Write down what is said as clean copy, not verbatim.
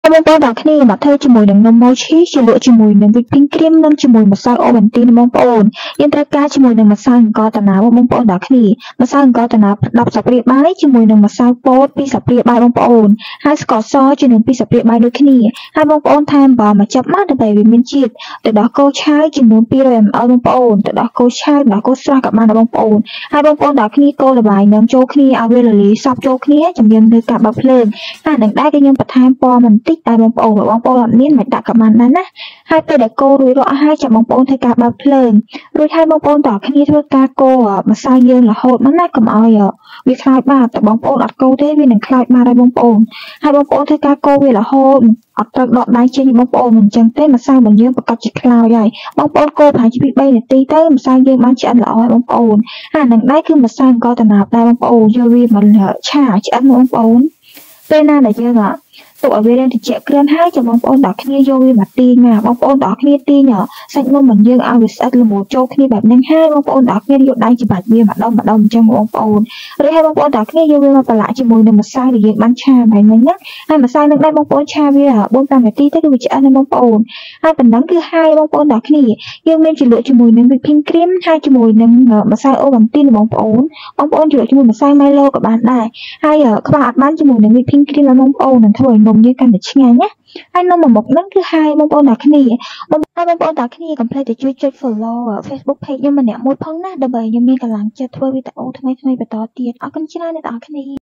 Mongបងដល់គ្នាមកធ្វើជាមួយនឹងនំម៉ូឈីជាលក់ជាមួយនឹង whipping cream និងជាមួយម្សៅអូវ៉ាន់ទីនបងប្អូនយើងត្រូវការជាមួយនឹងម្សៅអង្ករដំណើបបងប្អូនដល់គ្នាម្សៅអង្ករដំណើប10ស្លាបព្រាបាយជាមួយនឹងម្សៅពោត2ស្លាបព្រាបាយបងប្អូនហើយស្ករសជាមួយ2ស្លាបព្រាបាយដូចគ្នាហើយបងប្អូនថែមអំបិលមួយចិបមកដើម្បីវាមានជាតិទឹកដោះគោឆៅចំនួន 200ml បងប្អូនទឹកដោះគោឆៅទឹកដោះគោស្រស់ក៏បានដែរបងប្អូនហើយបងប្អូនដល់គ្នាកូរល្បាយនឹងចូលគ្នាឲ្យវារលាយសព្វចូលគ្នាជំរាបលើការបើកភ្លើងហើយនឹងដែរខ្ញុំបន្ថែមពណ៌បន្តិចតែបងប្អូនអត់មានមិនដាក់ក៏បានដែរណាហើយពេលដែលកូររួចរាល់ហើយចាំបងប្អូនធ្វើការបើកភ្លើងរួចហើយបងប្អូនតើគ្នាធ្វើការកូរម្សៅយើងរហូតមកណាកុំឲ្យវាខ្លោចបាតតែបងប្អូនអត់កូរទេវានឹងខ្លោចបាតហើយបងប្អូនហើយបងប្អូនធ្វើការកូរវារហូតអត់ត្រូវដកដៃចេញបងប្អូនមិនចឹងទេម្សៅរបស់យើងប្រកាសជាខ្លោចហើយបងប្អូនកូរប្រហែលជា2-3នាទីទៅម្សៅយើងបានឆ្អិនល្អហើយបងប្អូនហើយនឹងដែរគឺម្សៅអង្ករដំណើបដែរបងប្អូនយកវាមកឆាឆ្អិនបងប្អូនពេលណាដែលយើងទុកឲ្យវារៀងត្រជាក់គ្រាន់ហើយចាំបងប្អូនដល់គ្នាយកវាមកទាញណាបងប្អូនដល់គ្នាទាញសាច់នំរបស់យើងឲ្យវាស្អិតល្មមចូលគ្នាបែបហ្នឹងហើយបងប្អូនដល់គ្នាយកដៃច្បាច់វាម្ដងអញ្ចឹងបងប្អូនរួចហើយបងប្អូនដល់គ្នាយកវាមកប្រឡាក់ជាមួយនឹងម្សៅដែលយើងបានឆាបែបហ្នឹងណាហើយម្សៅនឹងដែរបងប្អូនឆាវា4-5នាទីទៅគឺវាឆ្អិនហើយបងប្អូនហើយប៉ុណ្ណឹងគឺហើយបងប្អូនដល់គ្នាយើងមានជ្រលក់ជាមួយនឹង whipping cream ហើយជាមួយនឹងម្សៅអូវ៉ាន់ទីនបងប្អូនជ្រលក់ជាមួយម្សៅ Milo ក៏បានដែរហើយខ្វះអត់បានជាមួយនឹង whipping cream បងប្អូននឹងធ្វើឲ្យនំយើងកាន់តែឆ្ងាញ់ណាហើយនំមួយមុខហ្នឹងគឺហើយបងប្អូនទាំងគ្នាបងប្អូនទាំងគ្នាកុំភ្លេចទៅជួយចុច follow Facebook page ខ្ញុំម្នាក់មួយផងណាដើម្បីខ្ញុំមានកម្លាំងចិត្តធ្វើវីដេអូថ្មីៗបន្តទៀតអរគុណច្រើនអ្នកទាំងអស់គ្នា